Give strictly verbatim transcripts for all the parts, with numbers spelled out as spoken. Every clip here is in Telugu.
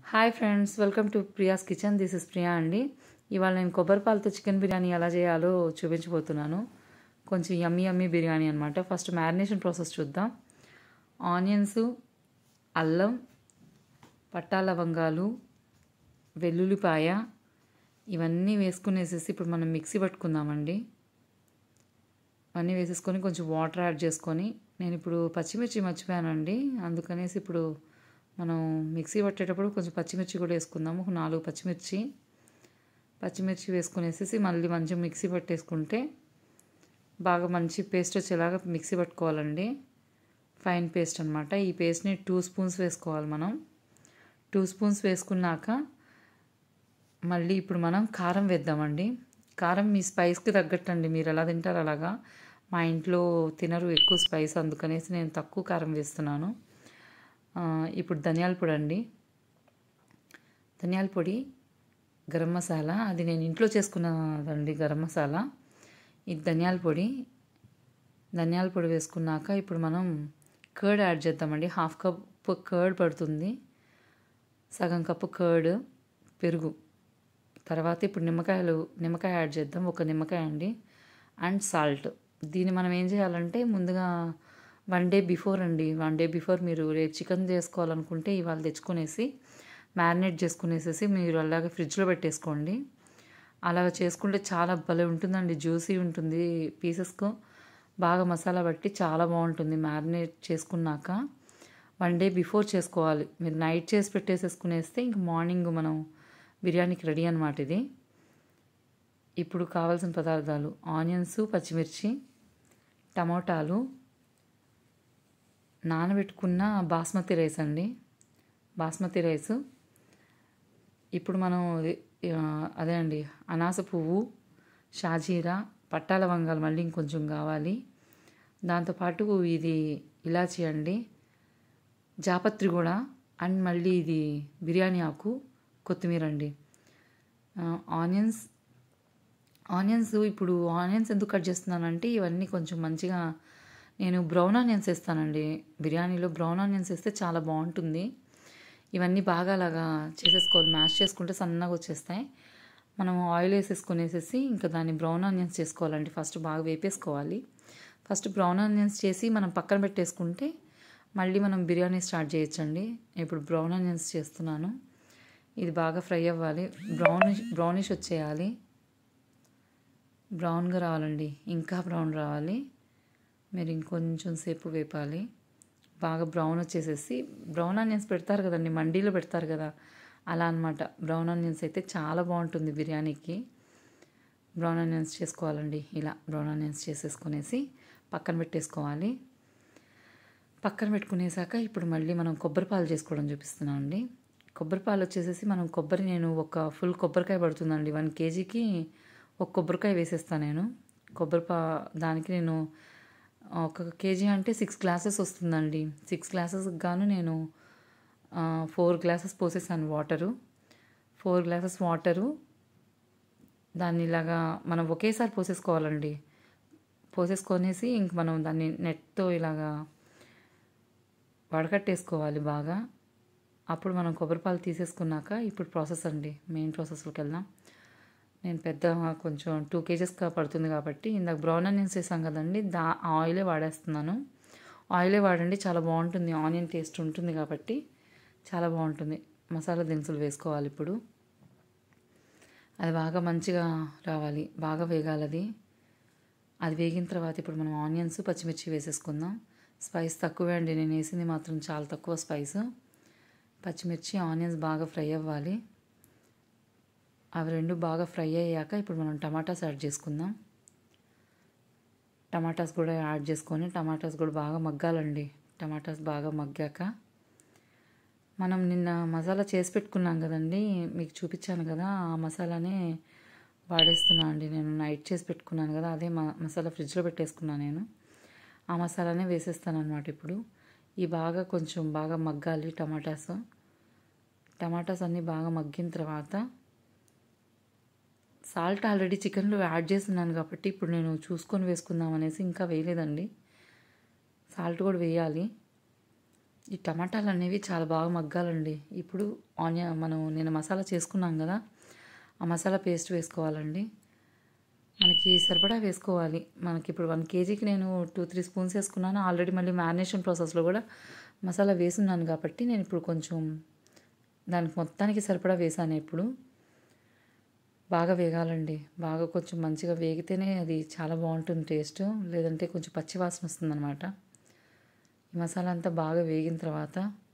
Hi friends, welcome to Priya's kitchen. This is Priya అండి. ఇవాళ నేను కొబ్బరి పాలతో చికెన్ బిర్యానీ ఎలా చేయాలో చూపించబోతున్నాను. కొంచెం యమ్మీ యమ్మీ బిర్యానీ అనమాట. ఫస్ట్ మ్యారినేషన్ ప్రాసెస్ చూద్దాం. ఆనియన్స్, అల్లం, పట్టా లవంగాలు, వెల్లుల్లిపాయ ఇవన్నీ వేసుకునేసేసి ఇప్పుడు మనం మిక్సీ పట్టుకుందామండి. అన్నీ వేసేసుకొని కొంచెం వాటర్ యాడ్ చేసుకొని, నేను ఇప్పుడు పచ్చిమిర్చి మర్చిపోయానండి, అందుకనేసి ఇప్పుడు మనం మిక్సీ పట్టేటప్పుడు కొంచెం పచ్చిమిర్చి కూడా వేసుకుందాము. ఒక నాలుగు పచ్చిమిర్చి పచ్చిమిర్చి వేసుకునేసేసి మళ్ళీ మంచిగా మిక్సీ పట్టేసుకుంటే బాగా మంచి పేస్ట్ వచ్చేలాగా మిక్సీ పట్టుకోవాలండి. ఫైన్ పేస్ట్ అనమాట. ఈ పేస్ట్ని టూ స్పూన్స్ వేసుకోవాలి మనం. టూ స్పూన్స్ వేసుకున్నాక మళ్ళీ ఇప్పుడు మనం కారం వేద్దామండి. కారం మీ స్పైస్కి తగ్గట్టండి, మీరు ఎలా తింటారు అలాగా. మా ఇంట్లో తినరు ఎక్కువ స్పైస్, అందుకనేసి నేను తక్కువ కారం వేస్తున్నాను. ఇప్పుడు ధనియాల పొడి అండి. ధనియాల పొడి, గరం మసాలా, అది నేను ఇంట్లో చేసుకున్నదండి గరం మసాలా. ఇది ధనియాల పొడి. ధనియాల పొడి వేసుకున్నాక ఇప్పుడు మనం కర్డ్ యాడ్ చేద్దామండి. హాఫ్ కప్ కర్డ్ పడుతుంది, సగం కప్పు కర్డ్, పెరుగు. తర్వాత ఇప్పుడు నిమ్మకాయలు నిమ్మకాయ యాడ్ చేద్దాం, ఒక నిమ్మకాయ అండి. And salt. దీన్ని మనం ఏం చేయాలంటే ముందుగా వన్ డే బిఫోర్ అండి వన్ డే బిఫోర్ మీరు రేపు చికెన్ చేసుకోవాలనుకుంటే ఇవాళ తెచ్చుకునేసి మ్యారినేట్ చేసుకునేసేసి మీరు అలాగే ఫ్రిడ్జ్లో పెట్టేసుకోండి. అలా చేసుకుంటే చాలా భలే ఉంటుందండి, జ్యూసీ ఉంటుంది. పీసెస్కు బాగా మసాలా బట్టి చాలా బాగుంటుంది. మ్యారినేట్ చేసుకున్నాక వన్ డే బిఫోర్ చేసుకోవాలి. మీరు నైట్ చేసి పెట్టేసేసుకునేస్తే ఇంక మార్నింగ్ మనం బిర్యానీకి రెడీ అనమాట ఇది. ఇప్పుడు కావాల్సిన పదార్థాలు: ఆనియన్స్, పచ్చిమిర్చి, టమోటాలు, నానబెట్టుకున్న బాస్మతి రైస్ అండి. బాస్మతి రైసు. ఇప్పుడు మనం అదే అండి అనాస పువ్వు, షాజీరా, పట్టా లవంగాలు మళ్ళీ ఇంకొంచెం కావాలి. దాంతోపాటు ఇది ఇలాచీ అండి, జాపత్రి కూడా, అండ్ మళ్ళీ ఇది బిర్యానీ ఆకు, కొత్తిమీర అండి. ఆనియన్స్ ఆనియన్స్ ఇప్పుడు ఆనియన్స్ ఎందుకు కట్ చేస్తున్నానంటే ఇవన్నీ కొంచెం మంచిగా నేను బ్రౌన్ ఆనియన్స్ వేస్తానండి. బిర్యానీలో బ్రౌన్ ఆనియన్స్ వేస్తే చాలా బాగుంటుంది. ఇవన్నీ బాగా అలాగా చేసేసుకోవాలి, మ్యాష్ చేసుకుంటే సన్నగా వచ్చేస్తాయి. మనం ఆయిల్ వేసేసుకునేసేసి ఇంకా దాన్ని బ్రౌన్ ఆనియన్స్ చేసుకోవాలండి. ఫస్ట్ బాగా వేపేసుకోవాలి. ఫస్ట్ బ్రౌన్ ఆనియన్స్ చేసి మనం పక్కన పెట్టేసుకుంటే మళ్ళీ మనం బిర్యానీ స్టార్ట్ చేయొచ్చండి. ఇప్పుడు బ్రౌన్ ఆనియన్స్ చేస్తున్నాను. ఇది బాగా ఫ్రై అవ్వాలి, బ్రౌనిష్ బ్రౌనిష్ వచ్చేయాలి. బ్రౌన్గా రావాలండి, ఇంకా బ్రౌన్ రావాలి. మీరు ఇంకొంచెం సేపు వేపాలి. బాగా బ్రౌన్ వచ్చేసేసి, బ్రౌన్ ఆనియన్స్ పెడతారు కదండి, మండీలో పెడతారు కదా, అలా అనమాట. బ్రౌన్ ఆనియన్స్ అయితే చాలా బాగుంటుంది బిర్యానీకి. బ్రౌన్ ఆనియన్స్ చేసుకోవాలండి. ఇలా బ్రౌన్ ఆనియన్స్ చేసేసుకునేసి పక్కన పెట్టేసుకోవాలి. పక్కన పెట్టుకునేసాక ఇప్పుడు మళ్ళీ మనం కొబ్బరి పాలు చేసుకోవడం చూపిస్తున్నాం అండి. కొబ్బరి పాలు వచ్చేసేసి మనం కొబ్బరి, నేను ఒక ఫుల్ కొబ్బరికాయ పడుతుందండి, వన్ కేజీకి ఒక కొబ్బరికాయ వేసేస్తాను నేను. కొబ్బరి పా దానికి నేను ఒక కేజీ అంటే సిక్స్ గ్లాసెస్ వస్తుందండి. సిక్స్ గ్లాసెస్కి గాను నేను ఫోర్ గ్లాసెస్ పోసేసాను వాటరు. ఫోర్ గ్లాసెస్ వాటరు దాన్ని ఇలాగా మనం ఒకేసారి పోసేసుకోవాలండి. పోసేసుకొనేసి ఇంక మనం దాన్ని నెట్తో ఇలాగా వడకట్టేసుకోవాలి బాగా. అప్పుడు మనం కొబ్బరి పాలు తీసేసుకున్నాక ఇప్పుడు ప్రాసెస్ అండి, మెయిన్ ప్రాసెస్లోకి వెళ్దాం. నేను పెద్ద కొంచెం టూ కేజెస్గా పడుతుంది కాబట్టి ఇందాక బ్రౌన్ ఆనియన్స్ వేసాం కదండి, దా ఆయిలే వాడేస్తున్నాను. ఆయిలే వాడండి, చాలా బాగుంటుంది. ఆనియన్ టేస్ట్ ఉంటుంది కాబట్టి చాలా బాగుంటుంది. మసాలా దినుసులు వేసుకోవాలి ఇప్పుడు. అది బాగా మంచిగా రావాలి, బాగా వేగాలి అది. అది వేగిన తర్వాత ఇప్పుడు మనం ఆనియన్స్, పచ్చిమిర్చి వేసేసుకుందాం. స్పైస్ తక్కువే అండి, నేను వేసింది మాత్రం చాలా తక్కువ స్పైస్. పచ్చిమిర్చి, ఆనియన్స్ బాగా ఫ్రై అవ్వాలి. అవి రెండు బాగా ఫ్రై అయ్యాక ఇప్పుడు మనం టమాటాస్ యాడ్ చేసుకుందాం. టమాటాస్ కూడా యాడ్ చేసుకొని టమాటాస్ కూడా బాగా మగ్గాలండి. టమాటాస్ బాగా మగ్గాక మనం నిన్న మసాలా చేసి పెట్టుకున్నాం కదండి, మీకు చూపించాను కదా, ఆ మసాలానే వాడేస్తున్నాను అండి. నేను నైట్ చేసి పెట్టుకున్నాను కదా, అదే మసాలా ఫ్రిడ్జ్లో పెట్టేసుకున్నాను నేను. ఆ మసాలానే వేసేస్తాను అనమాట. ఇప్పుడు ఈ బాగా కొంచెం బాగా మగ్గాలి టమాటాస్. టమాటాస్ అన్నీ బాగా మగ్గిన తర్వాత సాల్ట్ ఆల్రెడీ చికెన్లో యాడ్ చేస్తున్నాను కాబట్టి ఇప్పుడు నేను చూసుకొని వేసుకుందాం అనేసి ఇంకా వేయలేదండి. సాల్ట్ కూడా వేయాలి. ఈ టమాటాలు అనేవి చాలా బాగా మగ్గాలండి. ఇప్పుడు ఆనియన్ మనం నేను మసాలా చేసుకున్నాం కదా, ఆ మసాలా పేస్ట్ వేసుకోవాలండి. మనకి సరిపడా వేసుకోవాలి. మనకి ఇప్పుడు వన్ కేజీకి నేను టూ త్రీ స్పూన్స్ వేసుకున్నాను. ఆల్రెడీ మళ్ళీ మ్యారినేషన్ ప్రాసెస్లో కూడా మసాలా వేసున్నాను కాబట్టి నేను ఇప్పుడు కొంచెం దానికి మొత్తానికి సరిపడా వేసాను. ఇప్పుడు బాగా వేగాలండి. బాగా కొంచెం మంచిగా వేగితేనే అది చాలా బాగుంటుంది టేస్ట్, లేదంటే కొంచెం పచ్చి వాసన వస్తుందన్నమాట. ఈ మసాలా అంతా బాగా వేగిన తర్వాత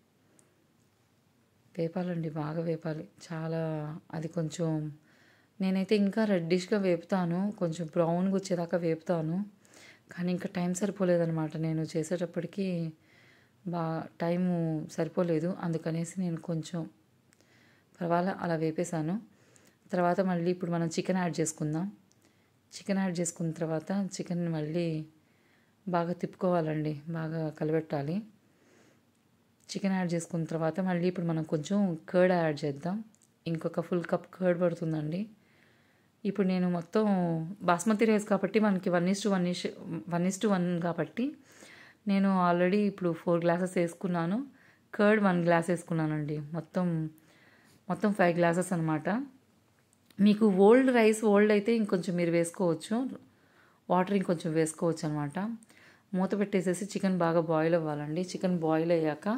వేపాలండి, బాగా వేపాలి. చాలా అది కొంచెం నేనైతే ఇంకా రెడ్డిష్గా వేపుతాను, కొంచెం బ్రౌన్గా వచ్చేదాకా వేపుతాను. కానీ ఇంకా టైం సరిపోలేదనమాట, నేను చేసేటప్పటికి బా టైము సరిపోలేదు. అందుకనేసి నేను కొంచెం పర్వాలా అలా వేపేశాను. తర్వాత మళ్ళీ ఇప్పుడు మనం చికెన్ యాడ్ చేసుకుందాం. చికెన్ యాడ్ చేసుకున్న తర్వాత చికెన్ మళ్ళీ బాగా తిప్పుకోవాలండి, బాగా కలబెట్టాలి. చికెన్ యాడ్ చేసుకున్న తర్వాత మళ్ళీ ఇప్పుడు మనం కొంచెం కర్డ్ యాడ్ చేద్దాం. ఇంకొక ఫుల్ కప్ కర్డ్ పడుతుందండి. ఇప్పుడు నేను మొత్తం బాస్మతి రైస్ కాబట్టి మనకి one is to one is one is to one కాబట్టి నేను ఆల్రెడీ ఇప్పుడు ఫోర్ గ్లాసెస్ వేసుకున్నాను. కర్డ్ వన్ గ్లాస్ వేసుకున్నానండి. మొత్తం మొత్తం ఫైవ్ గ్లాసెస్ అనమాట. మీకు ఓల్డ్ రైస్ ఓల్డ్ అయితే ఇంకొంచెం మీరు వేసుకోవచ్చు, వాటర్ ఇంకొంచెం వేసుకోవచ్చు అనమాట. మూత పెట్టేసేసి చికెన్ బాగా బాయిల్ అవ్వాలండి. చికెన్ బాయిల్ అయ్యాక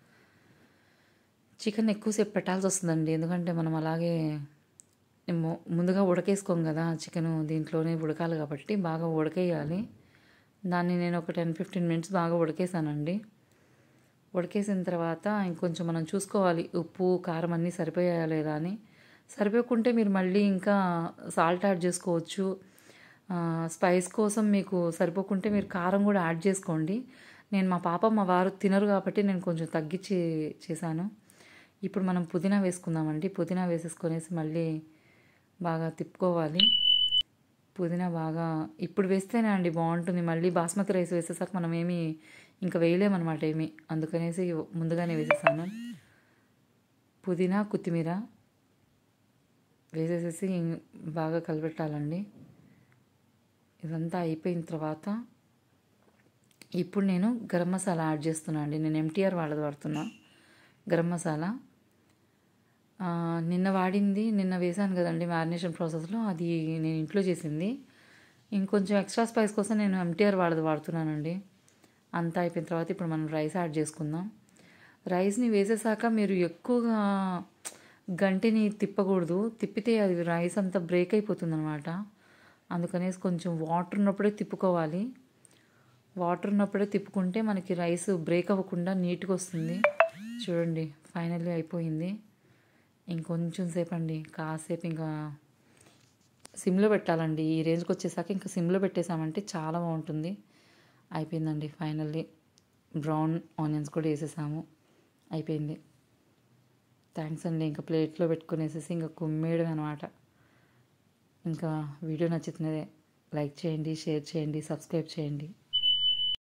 చికెన్ ఎక్కువసేపు పెట్టాల్సి వస్తుందండి, ఎందుకంటే మనం అలాగే ముందుగా ఉడకేసుకోం కదా చికెను, దీంట్లోనే ఉడకాలి కాబట్టి బాగా ఉడకేయాలి. దాన్ని నేను ఒక టెన్ ఫిఫ్టీన్ మినిట్స్ బాగా ఉడకేసానండి. ఉడకేసిన తర్వాత ఇంకొంచెం మనం చూసుకోవాలి ఉప్పు కారం అన్నీ సరిపోయాయా లేదా అని. సరిపోకుంటే మీరు మళ్ళీ ఇంకా సాల్ట్ యాడ్ చేసుకోవచ్చు. స్పైస్ కోసం మీకు సరిపోకుంటే మీరు కారం కూడా యాడ్ చేసుకోండి. నేను మా పాప మా వారు తినరు కాబట్టి నేను కొంచెం తగ్గించి చేశాను. ఇప్పుడు మనం పుదీనా వేసుకుందామండి. పుదీనా వేసేసుకొనేసి మళ్ళీ బాగా తిప్పుకోవాలి. పుదీనా బాగా ఇప్పుడు వేస్తేనే అండి బాగుంటుంది. మళ్ళీ బాస్మతి రైస్ వేసేసాక మనం ఏమి ఇంకా వేయలేమన్నమాట ఏమి, అందుకనేసి ముందుగానే వేసేసాను. పుదీనా కొత్తిమీర వేసేసేసి బాగా కలబెట్టాలండి. ఇదంతా అయిపోయిన తర్వాత ఇప్పుడు నేను గరం మసాలా యాడ్ చేస్తున్నాను అండి. నేను ఎంటీఆర్ వాళ్ళది వాడుతున్నా గరం మసాలా. నిన్న వాడింది నిన్న వేసాను కదండి మ్యారినేషన్ ప్రాసెస్లో, అది నేను ఇంట్లో చేసింది. ఇంకొంచెం ఎక్స్ట్రా స్పైస్ కోసం నేను ఎంటీఆర్ వాళ్ళది వాడుతున్నానండి. అంతా అయిపోయిన తర్వాత ఇప్పుడు మనం రైస్ యాడ్ చేసుకుందాం. రైస్ని వేసేసాక మీరు ఎక్కువగా గంటిని తిప్పకూడదు, తిప్పితే అది రైస్ అంతా బ్రేక్ అయిపోతుంది అనమాట. అందుకనేసి కొంచెం వాటర్ ఉన్నప్పుడే తిప్పుకోవాలి. వాటర్ ఉన్నప్పుడే తిప్పుకుంటే మనకి రైస్ బ్రేక్ అవ్వకుండా నీట్గా వస్తుంది. చూడండి ఫైనల్లీ అయిపోయింది. ఇంకొంచెం సేపు అండి, కాసేపు ఇంకా సిమ్లో పెట్టాలండి. ఈ రేంజ్కి వచ్చేసాక ఇంకా సిమ్లో పెట్టేసామంటే చాలా బాగుంటుంది. అయిపోయిందండి ఫైనల్లీ. బ్రౌన్ ఆనియన్స్ కూడా వేసేసాము, అయిపోయింది. థ్యాంక్స్ అండి. ఇంకా ప్లేట్లో పెట్టుకునేసేసి ఇంకా కుమ్మేయడం అనమాట. ఇంకా వీడియో నచ్చితే లైక్ చేయండి, షేర్ చేయండి, సబ్స్క్రైబ్ చేయండి.